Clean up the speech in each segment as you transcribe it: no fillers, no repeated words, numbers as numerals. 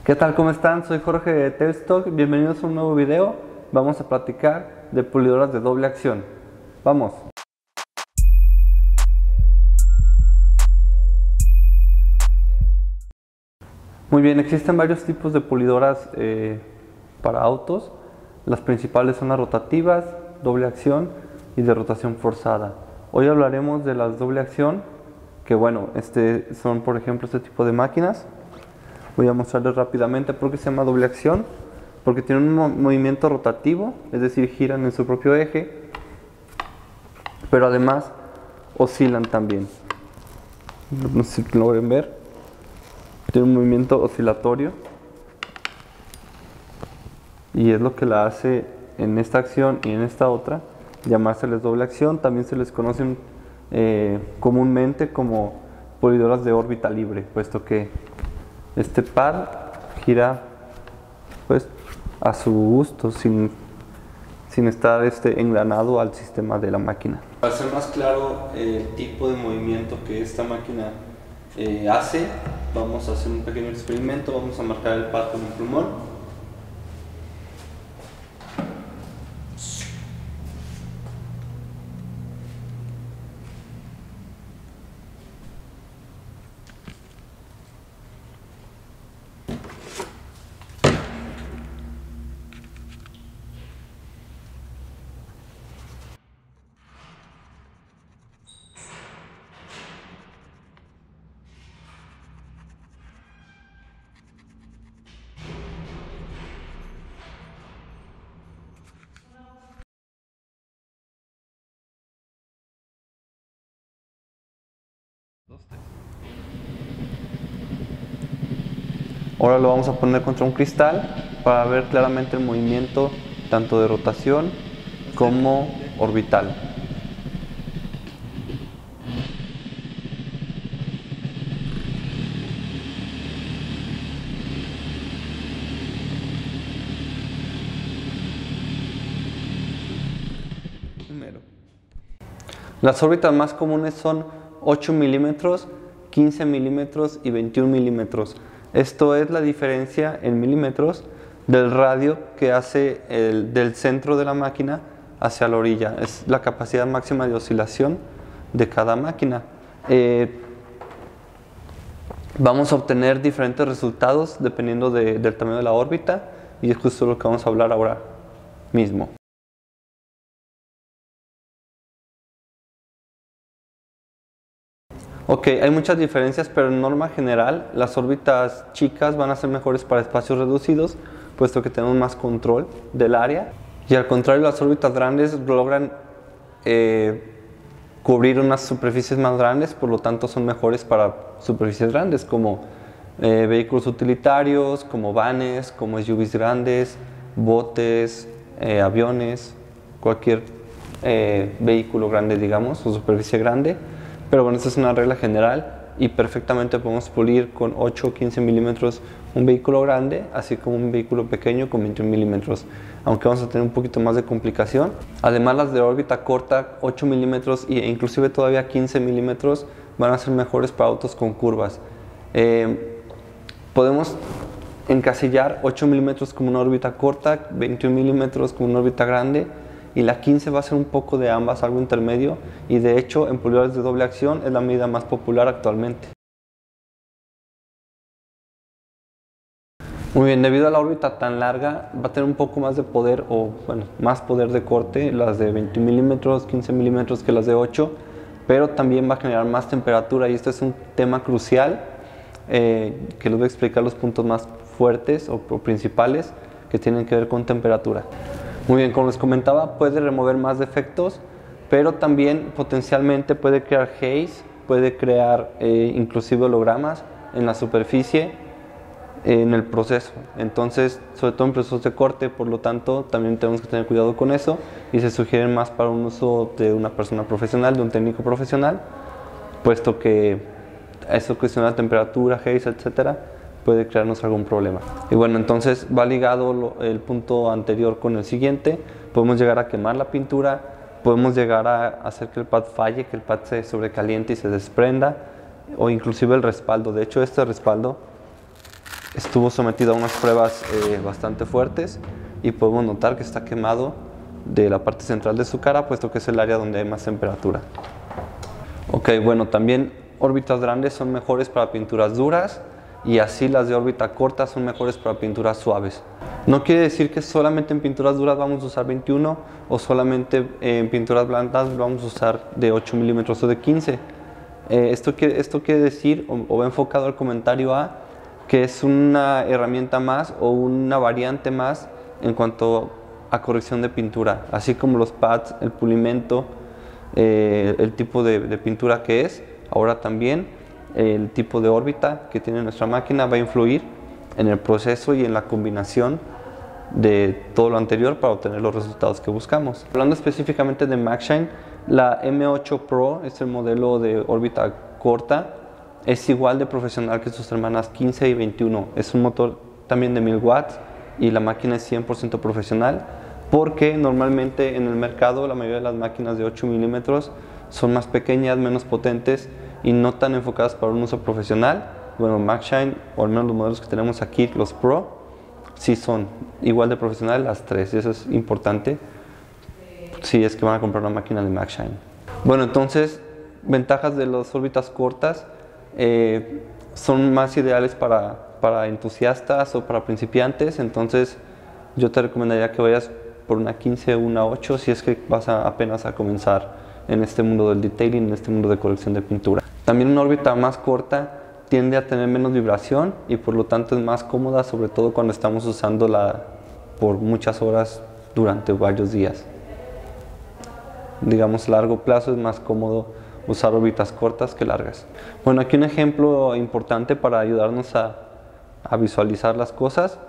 ¿Qué tal? ¿Cómo están? Soy Jorge de Telstock. Bienvenidos a un nuevo video. Vamos a platicar de pulidoras de doble acción. ¡Vamos! Muy bien, existen varios tipos de pulidoras para autos. Las principales son las rotativas, doble acción y de rotación forzada. Hoy hablaremos de las doble acción, que bueno, son por ejemplo este tipo de máquinas. Voy a mostrarles rápidamente por qué se llama doble acción. Porque tienen un movimiento rotativo, es decir, giran en su propio eje, pero además oscilan también. No sé si lo ven ver. Tiene un movimiento oscilatorio y es lo que la hace en esta acción y en esta otra llamárseles doble acción. También se les conocen comúnmente como pulidoras de órbita libre, puesto que este par gira pues a su gusto sin estar engranado al sistema de la máquina. Para hacer más claro el tipo de movimiento que esta máquina hace, vamos a hacer un pequeño experimento. Vamos a marcar el par con un plumón. Ahora lo vamos a poner contra un cristal para ver claramente el movimiento tanto de rotación como orbital. Las órbitas más comunes son 8 milímetros, 15 milímetros y 21 milímetros. Esto es la diferencia en milímetros del radio que hace del centro de la máquina hacia la orilla. Es la capacidad máxima de oscilación de cada máquina. Vamos a obtener diferentes resultados dependiendo del tamaño de la órbita, y es justo lo que vamos a hablar ahora mismo. Ok, hay muchas diferencias, pero en norma general las órbitas chicas van a ser mejores para espacios reducidos, puesto que tenemos más control del área, y al contrario, las órbitas grandes logran cubrir unas superficies más grandes, por lo tanto son mejores para superficies grandes como vehículos utilitarios, como vanes, como SUVs grandes, botes, aviones, cualquier vehículo grande, digamos, o superficie grande. Pero bueno, esta es una regla general y perfectamente podemos pulir con 8 o 15 milímetros un vehículo grande, así como un vehículo pequeño con 21 milímetros, aunque vamos a tener un poquito más de complicación. Además, las de órbita corta, 8 milímetros e inclusive todavía 15 milímetros van a ser mejores para autos con curvas. Podemos encasillar 8 milímetros como una órbita corta, 21 milímetros como una órbita grande, y la 15 va a ser un poco de ambas, algo intermedio, y de hecho en pulidoras de doble acción es la medida más popular actualmente. Muy bien, debido a la órbita tan larga va a tener un poco más de poder, o bueno, más poder de corte, las de 20 milímetros, 15 milímetros que las de 8, pero también va a generar más temperatura, y esto es un tema crucial que les voy a explicar los puntos más fuertes o principales que tienen que ver con temperatura. Muy bien, como les comentaba, puede remover más defectos, pero también potencialmente puede crear haze, puede crear inclusive hologramas en la superficie en el proceso. Entonces, sobre todo en procesos de corte, por lo tanto, también tenemos que tener cuidado con eso, y se sugieren más para un uso de una persona profesional, de un técnico profesional, puesto que eso cuestión de la temperatura, haze, etcétera, puede crearnos algún problema. Y bueno, entonces va ligado el punto anterior con el siguiente. Podemos llegar a quemar la pintura, podemos llegar a hacer que el pad falle, que el pad se sobrecaliente y se desprenda, o inclusive el respaldo. De hecho, este respaldo estuvo sometido a unas pruebas bastante fuertes y podemos notar que está quemado de la parte central de su cara, puesto que es el área donde hay más temperatura. Ok, bueno, también órbitas grandes son mejores para pinturas duras y así las de órbita corta son mejores para pinturas suaves. No quiere decir que solamente en pinturas duras vamos a usar 21 o solamente en pinturas blandas vamos a usar de 8 milímetros o de 15. Esto quiere decir, o va enfocado al comentario A, que es una herramienta más o una variante más en cuanto a corrección de pintura, así como los pads, el pulimento, el tipo de pintura que es. Ahora también el tipo de órbita que tiene nuestra máquina va a influir en el proceso y en la combinación de todo lo anterior para obtener los resultados que buscamos. Hablando específicamente de MagShine, la M8 Pro es el modelo de órbita corta, es igual de profesional que sus hermanas 15 y 21. Es un motor también de 1000 watts y la máquina es 100% profesional, porque normalmente en el mercado la mayoría de las máquinas de 8 milímetros son más pequeñas, menos potentes y no tan enfocadas para un uso profesional. Bueno, MagShine, o al menos los modelos que tenemos aquí, los Pro, sí son igual de profesional las tres, y eso es importante si es que van a comprar una máquina de MagShine. Bueno, entonces, ventajas de las órbitas cortas son más ideales para entusiastas o para principiantes. Entonces yo te recomendaría que vayas por una 15 o una 8 si es que vas apenas a comenzar en este mundo del detailing, en este mundo de corrección de pintura. También una órbita más corta tiende a tener menos vibración y por lo tanto es más cómoda, sobre todo cuando estamos usándola por muchas horas durante varios días. Digamos, a largo plazo es más cómodo usar órbitas cortas que largas. Bueno, aquí un ejemplo importante para ayudarnos a visualizar las cosas.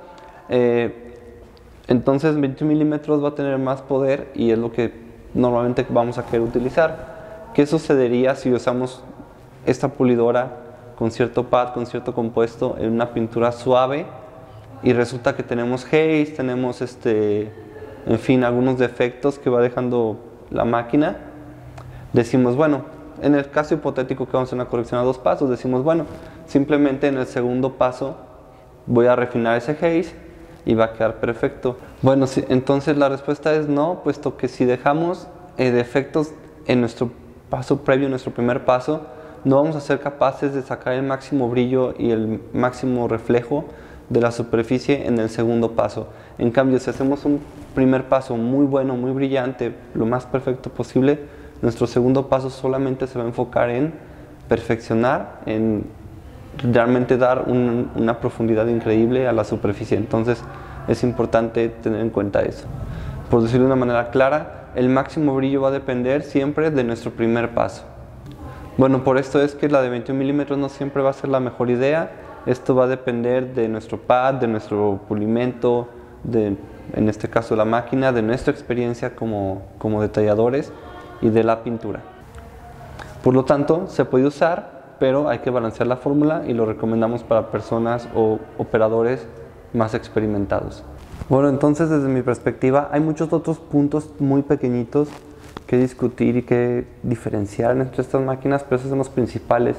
Entonces 21 milímetros va a tener más poder y es lo que normalmente vamos a querer utilizar. ¿Qué sucedería si usamos esta pulidora con cierto pad, con cierto compuesto en una pintura suave y resulta que tenemos haze, tenemos en fin, algunos defectos que va dejando la máquina? Decimos, bueno, en el caso hipotético que vamos a hacer una corrección a 2 pasos, decimos, bueno, simplemente en el segundo paso voy a refinar ese haze y va a quedar perfecto. Bueno, sí, entonces la respuesta es no, puesto que si dejamos defectos en nuestro paso previo, en nuestro primer paso, no vamos a ser capaces de sacar el máximo brillo y el máximo reflejo de la superficie en el segundo paso. En cambio, si hacemos un primer paso muy bueno, muy brillante, lo más perfecto posible, nuestro segundo paso solamente se va a enfocar en perfeccionar, en realmente dar una profundidad increíble a la superficie. Entonces es importante tener en cuenta eso. Por decirlo de una manera clara, el máximo brillo va a depender siempre de nuestro primer paso. Bueno, por esto es que la de 21 milímetros no siempre va a ser la mejor idea. Esto va a depender de nuestro pad, de nuestro pulimento, en este caso la máquina, de nuestra experiencia como detalladores y de la pintura. Por lo tanto, se puede usar, pero hay que balancear la fórmula y lo recomendamos para personas o operadores más experimentados. Bueno, entonces desde mi perspectiva hay muchos otros puntos muy pequeñitos que discutir y que diferenciar entre estas máquinas, pero esos son los principales.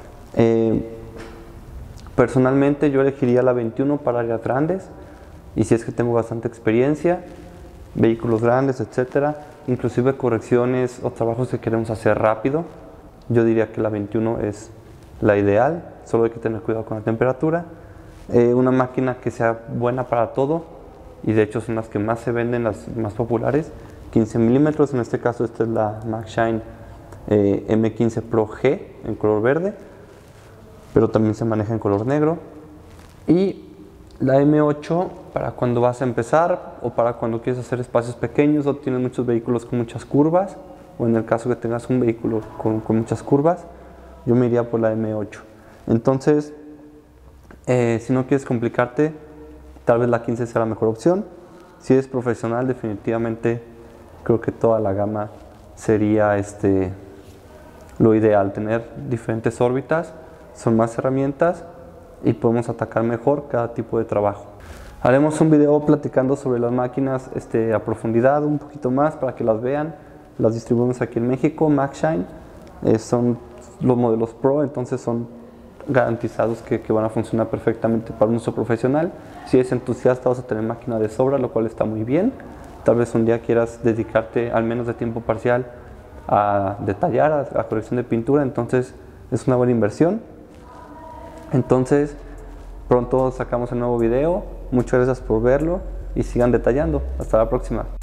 Personalmente yo elegiría la 21 para áreas grandes y si es que tengo bastante experiencia, vehículos grandes, etcétera, inclusive correcciones o trabajos que queremos hacer rápido, yo diría que la 21 es la ideal. Solo hay que tener cuidado con la temperatura. Una máquina que sea buena para todo, y de hecho son las que más se venden, las más populares. 15 milímetros, en este caso esta es la MagShine M15 Pro G en color verde, pero también se maneja en color negro. Y la M8 para cuando vas a empezar o para cuando quieres hacer espacios pequeños o tienes muchos vehículos con muchas curvas, o en el caso que tengas un vehículo con muchas curvas, yo me iría por la M8. Entonces, si no quieres complicarte, tal vez la 15 sea la mejor opción. Si eres profesional, definitivamente creo que toda la gama sería lo ideal. Tener diferentes órbitas, son más herramientas y podemos atacar mejor cada tipo de trabajo. Haremos un video platicando sobre las máquinas a profundidad, un poquito más para que las vean. Las distribuimos aquí en México, MagShine. Son los modelos Pro, entonces son garantizados que van a funcionar perfectamente para un uso profesional. Si eres entusiasta, vas a tener máquina de sobra, lo cual está muy bien. Tal vez un día quieras dedicarte al menos de tiempo parcial a detallar, a corrección de pintura, entonces es una buena inversión. Entonces pronto sacamos el nuevo video, muchas gracias por verlo y sigan detallando. Hasta la próxima.